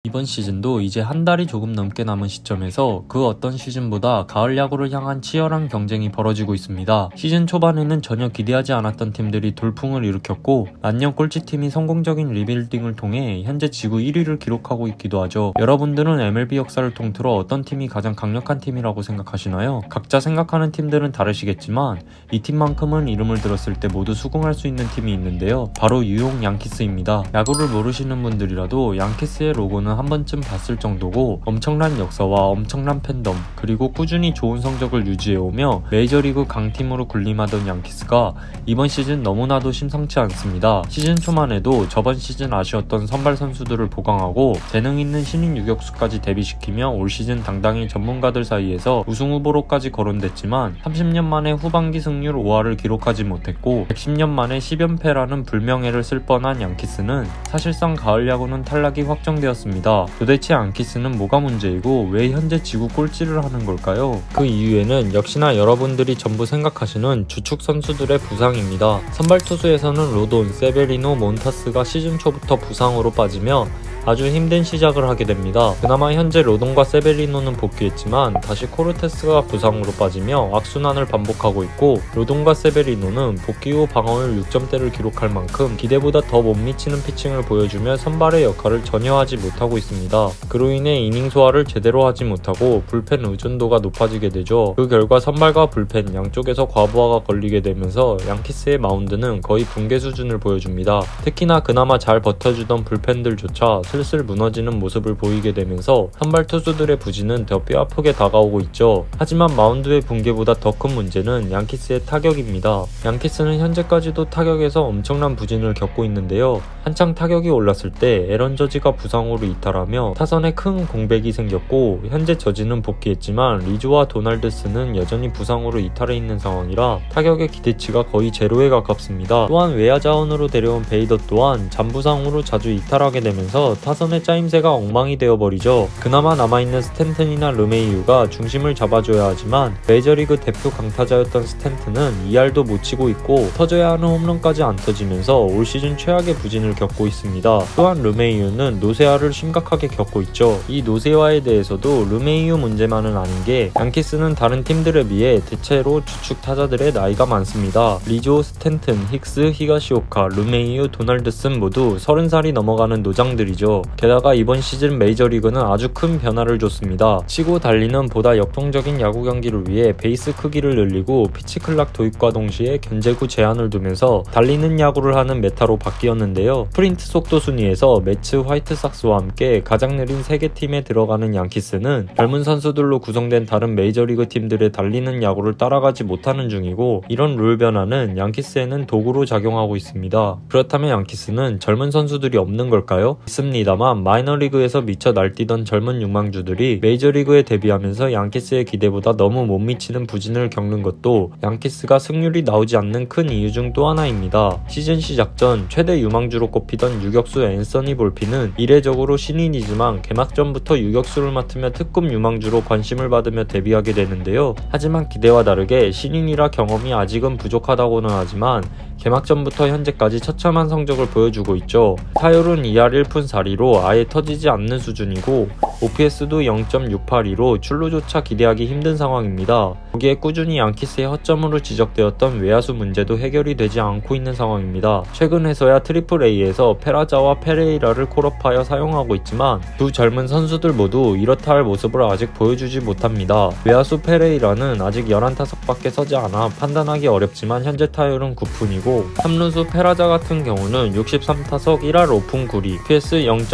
이번 시즌도 이제 한 달이 조금 넘게 남은 시점에서 그 어떤 시즌보다 가을 야구를 향한 치열한 경쟁이 벌어지고 있습니다. 시즌 초반에는 전혀 기대하지 않았던 팀들이 돌풍을 일으켰고 만년 꼴찌팀이 성공적인 리빌딩을 통해 현재 지구 1위를 기록하고 있기도 하죠. 여러분들은 MLB 역사를 통틀어 어떤 팀이 가장 강력한 팀이라고 생각하시나요? 각자 생각하는 팀들은 다르시겠지만 이 팀만큼은 이름을 들었을 때 모두 수긍할 수 있는 팀이 있는데요. 바로 뉴욕 양키스입니다. 야구를 모르시는 분들이라도 양키스의 로고는 한 번쯤 봤을 정도고 엄청난 역사와 엄청난 팬덤 그리고 꾸준히 좋은 성적을 유지해오며 메이저리그 강팀으로 군림하던 양키스가 이번 시즌 너무나도 심상치 않습니다. 시즌 초만 해도 저번 시즌 아쉬웠던 선발 선수들을 보강하고 재능 있는 신인 유격수까지 데뷔시키며 올 시즌 당당히 전문가들 사이에서 우승 후보로까지 거론됐지만 30년 만에 후반기 승률 5할을 기록하지 못했고 110년 만에 10연패라는 불명예를 쓸 뻔한 양키스는 사실상 가을 야구는 탈락이 확정되었습니다. 도대체 양키스는 뭐가 문제이고 왜 현재 지구 꼴찌를 하는 걸까요? 그 이유에는 역시나 여러분들이 전부 생각하시는 주축 선수들의 부상입니다. 선발 투수에서는 로돈, 세베리노, 몬타스가 시즌 초부터 부상으로 빠지며 아주 힘든 시작을 하게 됩니다. 그나마 현재 로돈과 세베리노는 복귀했지만 다시 코르테스가 부상으로 빠지며 악순환을 반복하고 있고 로돈과 세베리노는 복귀 후 방어율 6점대를 기록할 만큼 기대보다 더 못 미치는 피칭을 보여주며 선발의 역할을 전혀 하지 못하고 있습니다. 그로 인해 이닝 소화를 제대로 하지 못하고 불펜 의존도가 높아지게 되죠. 그 결과 선발과 불펜 양쪽에서 과부하가 걸리게 되면서 양키스의 마운드는 거의 붕괴 수준을 보여줍니다. 특히나 그나마 잘 버텨주던 불펜들조차 슬슬 무너지는 모습을 보이게 되면서 선발 투수들의 부진은 더 뼈아프게 다가오고 있죠. 하지만 마운드의 붕괴보다 더 큰 문제는 양키스의 타격입니다. 양키스는 현재까지도 타격에서 엄청난 부진을 겪고 있는데요. 한창 타격이 올랐을 때 에런 저지가 부상으로 이탈하며 타선에 큰 공백이 생겼고 현재 저지는 복귀했지만 리조와 도널드슨은 여전히 부상으로 이탈해 있는 상황이라 타격의 기대치가 거의 제로에 가깝습니다. 또한 외야 자원으로 데려온 베이더 또한 잔부상으로 자주 이탈하게 되면서 타선의 짜임새가 엉망이 되어버리죠. 그나마 남아있는 스탠튼이나 르메이유가 중심을 잡아줘야 하지만 메이저리그 대표 강타자였던 스탠튼은 2할도 못 치고 있고 터져야 하는 홈런까지 안 터지면서 올 시즌 최악의 부진을 겪고 있습니다. 또한 르메이유는 노쇠화를 심각하게 겪고 있죠. 이 노쇠화에 대해서도 르메이유 문제만은 아닌 게 양키스는 다른 팀들에 비해 대체로 주축 타자들의 나이가 많습니다. 리조, 스탠튼, 힉스, 히가시오카, 르메이유, 도널드슨 모두 30살이 넘어가는 노장들이죠. 게다가 이번 시즌 메이저리그는 아주 큰 변화를 줬습니다. 치고 달리는 보다 역동적인 야구 경기를 위해 베이스 크기를 늘리고 피치 클락 도입과 동시에 견제구 제한을 두면서 달리는 야구를 하는 메타로 바뀌었는데요. 스프린트 속도 순위에서 매츠 화이트삭스와 함께 가장 느린 세계 팀에 들어가는 양키스는 젊은 선수들로 구성된 다른 메이저리그 팀들의 달리는 야구를 따라가지 못하는 중이고 이런 룰 변화는 양키스에는 도구로 작용하고 있습니다. 그렇다면 양키스는 젊은 선수들이 없는 걸까요? 있습니다만 마이너리그에서 미쳐 날뛰던 젊은 유망주들이 메이저리그에 데뷔하면서 양키스의 기대보다 너무 못 미치는 부진을 겪는 것도 양키스가 승률이 나오지 않는 큰 이유 중 또 하나입니다. 시즌 시작 전 최대 유망주로 꼽히던 유격수 앤서니 볼피는 이례적으로 신인이지만 개막전부터 유격수를 맡으며 특급 유망주로 관심을 받으며 데뷔하게 되는데요. 하지만 기대와 다르게 신인이라 경험이 아직은 부족하다고는 하지만 개막전부터 현재까지 처참한 성적을 보여주고 있죠. 타율은 2할 1푼 4리로 아예 터지지 않는 수준이고 OPS도 0.682로 출루조차 기대하기 힘든 상황입니다. 거기에 꾸준히 양키스의 허점으로 지적되었던 외야수 문제도 해결이 되지 않고 있는 상황입니다. 최근에서야 트리플 A에서 페라자와 페레이라를 콜업하여 사용하고 있지만 두 젊은 선수들 모두 이렇다 할 모습을 아직 보여주지 못합니다. 외야수 페레이라는 아직 11타석밖에 서지 않아 판단하기 어렵지만 현재 타율은 9푼이고 3루수 페라자 같은 경우는 63타석 1할 5푼 9리 PS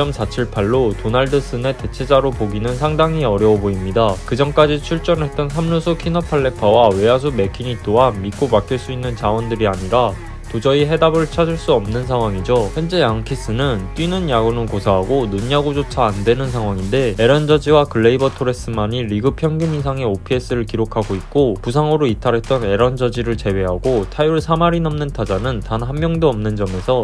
0.478로 도널드슨의 대체자로 보기는 상당히 어려워 보입니다. 그전까지 출전했던 3루수 키너팔레파와 외야수 맥키니 또한 믿고 맡길 수 있는 자원들이 아니라 도저히 해답을 찾을 수 없는 상황이죠. 현재 양키스는 뛰는 야구는 고사하고 눈야구조차 안되는 상황인데 에런 저지와 글레이버 토레스만이 리그 평균 이상의 OPS를 기록하고 있고 부상으로 이탈했던 에런 저지를 제외하고 타율 3할이 넘는 타자는 단 한 명도 없는 점에서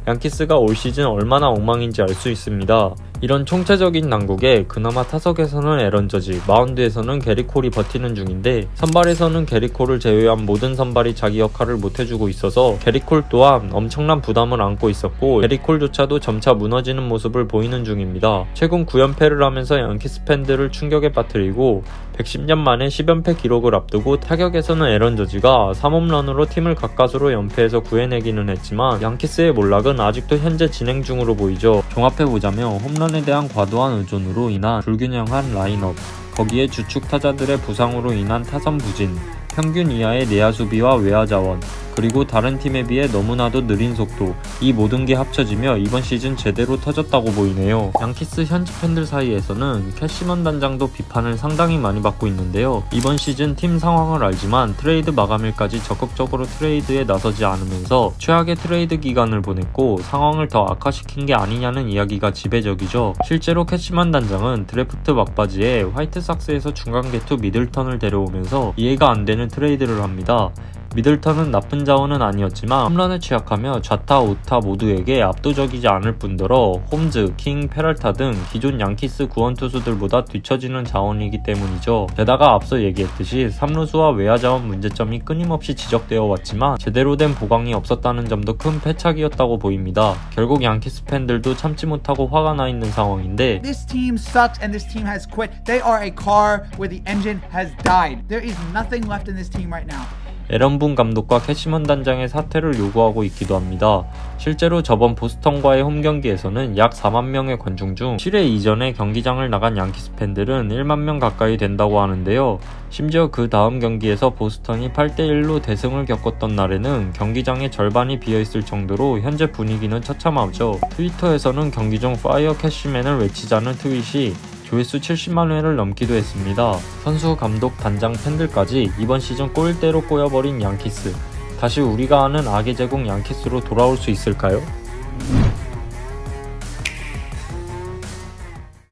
양키스가 올 시즌 얼마나 엉망인지 알 수 있습니다. 이런 총체적인 난국에 그나마 타석에서는 에런 저지, 마운드에서는 게리 콜이 버티는 중인데 선발에서는 게리 콜을 제외한 모든 선발이 자기 역할을 못해주고 있어서 게리 콜 또한 엄청난 부담을 안고 있었고 게리 콜조차도 점차 무너지는 모습을 보이는 중입니다. 최근 9연패를 하면서 양키스 팬들을 충격에 빠뜨리고 110년 만에 10연패 기록을 앞두고 타격에서는 에런 저지가 3홈런으로 팀을 가까스로 연패에서 구해내기는 했지만 양키스의 몰락은 아직도 현재 진행 중으로 보이죠. 종합해보자면 홈런에 대한 과도한 의존으로 인한 불균형한 라인업, 거기에 주축 타자들의 부상으로 인한 타선 부진, 평균 이하의 내야 수비와 외야 자원, 그리고 다른 팀에 비해 너무나도 느린 속도, 이 모든 게 합쳐지며 이번 시즌 제대로 터졌다고 보이네요. 양키스 현지 팬들 사이에서는 캐시먼 단장도 비판을 상당히 많이 받고 있는데요. 이번 시즌 팀 상황을 알지만 트레이드 마감일까지 적극적으로 트레이드에 나서지 않으면서 최악의 트레이드 기간을 보냈고 상황을 더 악화시킨 게 아니냐는 이야기가 지배적이죠. 실제로 캐시먼 단장은 드래프트 막바지에 화이트삭스에서 중간 개투 미들턴을 데려오면서 이해가 안 되는 트레이드를 합니다. 미들턴은 나쁜 자원은 아니었지만 홈런에 취약하며 좌타, 우타 모두에게 압도적이지 않을 뿐더러 홈즈, 킹, 페랄타 등 기존 양키스 구원 투수들보다 뒤처지는 자원이기 때문이죠. 게다가 앞서 얘기했듯이 3루수와 외야 자원 문제점이 끊임없이 지적되어 왔지만 제대로 된 보강이 없었다는 점도 큰 패착이었다고 보입니다. 결국 양키스 팬들도 참지 못하고 화가 나 있는 상황인데 This team sucks and this team has quit. They are a car where the engine has died. There is nothing left in this team right now. 에런 분 감독과 캐시먼 단장의 사퇴를 요구하고 있기도 합니다. 실제로 저번 보스턴과의 홈 경기에서는 약 4만 명의 관중 중 7회 이전에 경기장을 나간 양키스 팬들은 1만 명 가까이 된다고 하는데요. 심지어 그 다음 경기에서 보스턴이 8대1로 대승을 겪었던 날에는 경기장의 절반이 비어있을 정도로 현재 분위기는 처참하죠. 트위터에서는 경기 중 파이어 캐시맨을 외치자는 트윗이 조회수 70만 회를 넘기도 했습니다. 선수, 감독, 단장, 팬들까지 이번 시즌 꼴대로 꼬여버린 양키스. 다시 우리가 아는 악의 제국 양키스로 돌아올 수 있을까요?